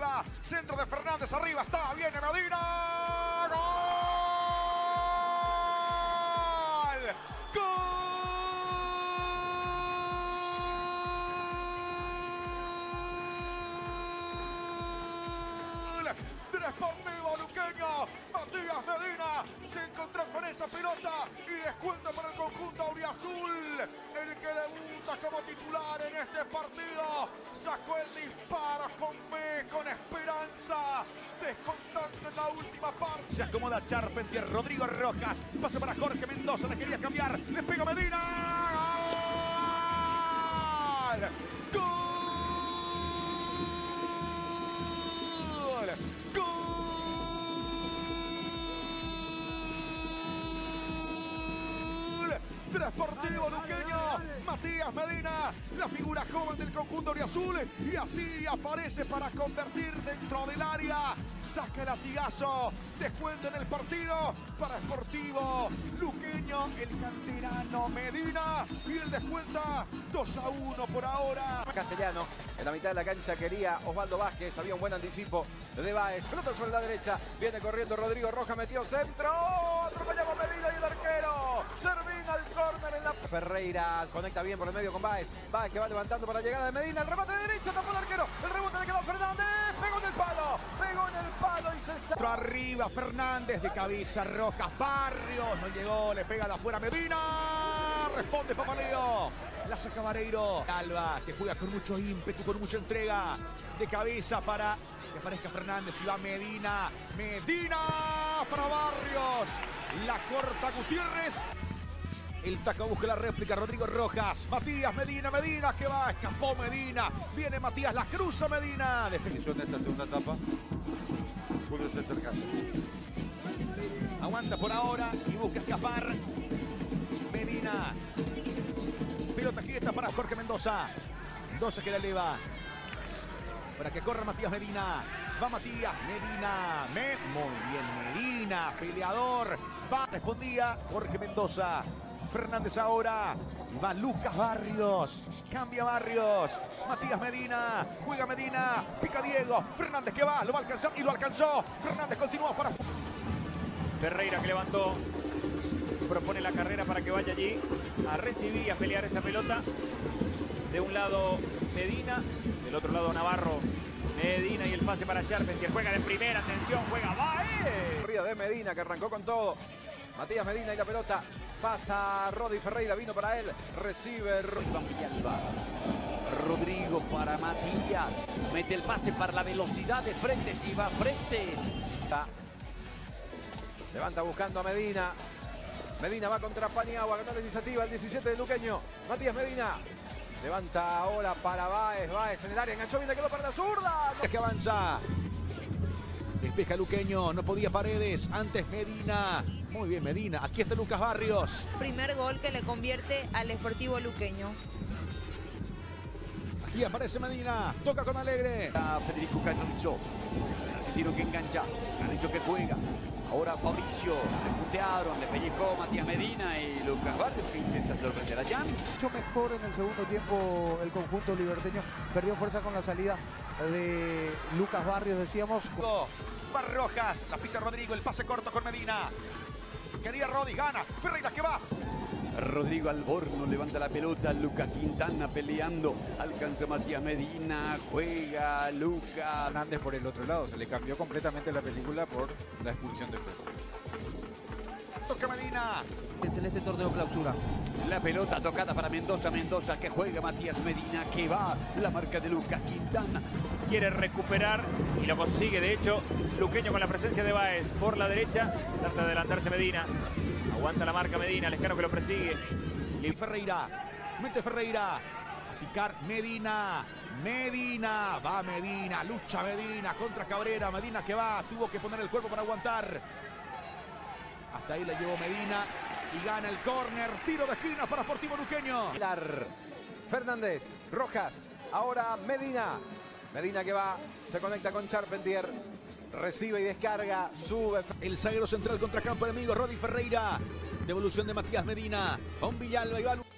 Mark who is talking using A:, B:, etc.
A: va. Centro de Fernández arriba. Está. Viene Medina. ¡Gol! ¡Gol! Deportivo luqueño. Matías Medina se encontró con esa pelota y descuento para el conjunto auriazul. El que debuta como titular en este partido sacó el disparo con esperanza, descontando en la última parte. Se acomoda Charpentier, Rodrigo Rojas, pase para Jorge Mendoza, le quería cambiar, le pega Medina. ¡Gol! Deportivo luqueño, Matías Medina, la figura joven del conjunto auriazul, y así aparece para convertir dentro del área. Saca el latigazo, descuento en el partido para Sportivo luqueño, el canterano Medina, y el descuenta 2-1 por ahora.
B: Castellano, en la mitad de la cancha quería Osvaldo Vázquez, había un buen anticipo de Báez, pelota sobre la derecha, viene corriendo Rodrigo Rojas, metió centro, atropellamos Medina y el arquero, Servín al córner en la... Ferreira conecta bien por el medio con Báez, Báez que va levantando para la llegada de Medina, el remate de derecha, tapó el arquero, el rebote le quedó a Fernández, pegó en el palo y se...
A: Arriba Fernández, de cabeza Rojas, Barrios, no llegó, le pega de afuera Medina, responde Papaleo, la saca Vareiro, Alba que juega con mucho ímpetu, con mucha entrega, de cabeza para que aparezca Fernández y va Medina, para Barrios, la corta Gutiérrez. El taco busca la réplica, Rodrigo Rojas, Matías Medina que va, escapó Medina, viene Matías, la cruza Medina.
B: Definición de esta segunda etapa, pudo ser cercano.
A: Aguanta por ahora y busca escapar Medina. Pelota quieta para Jorge Mendoza. Mendoza que la eleva para que corra Matías Medina. Va Matías Medina. Muy bien Medina, peleador. Va, respondía Jorge Mendoza. Fernández ahora, va Lucas Barrios, cambia Barrios, Matías Medina, juega Medina, pica Diego, Fernández que va, lo va a alcanzar y lo alcanzó, Fernández continúa para...
C: Ferreira que levantó, propone la carrera para que vaya allí a recibir y a pelear esa pelota. De un lado Medina, del otro lado Navarro. Medina y el pase para Charpentier, juega de primera, atención, juega Báez.
B: Río de Medina que arrancó con todo. Matías Medina y la pelota pasa Rodi Ferreira, vino para él, recibe
D: Villalba. Rodrigo para Matías, mete el pase para la velocidad de frente, si va frente.
B: Levanta buscando a Medina. Medina va contra Paniagua, ganó la iniciativa el 17 de luqueño. Matías Medina levanta ahora para Báez, Báez en el área, enganchó bien, le quedó para la zurda.
A: Que avanza. Despeja luqueño, no podía Paredes, antes Medina. Muy bien Medina, aquí está Lucas Barrios.
E: Primer gol que le convierte al Sportivo luqueño.
A: Aquí aparece Medina, toca con Alegre.
D: Federico Carrizo, el argentino que engancha, Carrizo que juega. Ahora Fabricio, le putearon, le pellizcó Matías Medina y Lucas Barrios que intenta sorprender a Jan.
F: Mucho mejor en el segundo tiempo el conjunto liberteño, perdió fuerza con la salida de Lucas Barrios, decíamos.
A: Va Rojas, la pisa Rodrigo, el pase corto con Medina. Quería Rodi, gana, Ferreira que va.
D: Rodrigo Alborno levanta la pelota, Lucas Quintana peleando, alcanza Matías Medina, juega Lucas.
G: Fernández por el otro lado, se le cambió completamente la película por la expulsión de Fred.
A: Toca Medina.
F: Es en este torneo clausura.
D: La pelota tocada para Mendoza, Mendoza que juega Matías Medina, que va, la marca de Lucas Quintana.
C: Quiere recuperar y lo consigue, de hecho, luqueño con la presencia de Báez por la derecha, trata de adelantarse Medina. Aguanta la marca Medina, el escano que lo persigue.
A: Ferreira, mete Ferreira. A picar Medina. Va Medina, lucha Medina contra Cabrera. Medina que va, tuvo que poner el cuerpo para aguantar. Hasta ahí la llevó Medina y gana el córner. Tiro de esquina para Sportivo luqueño.
B: Fernández, Rojas, ahora Medina. Medina que va, se conecta con Charpentier. Recibe y descarga, sube.
A: El zaguero central contra campo enemigo, Rodi Ferreira. Devolución de Matías Medina. A un Villalba y va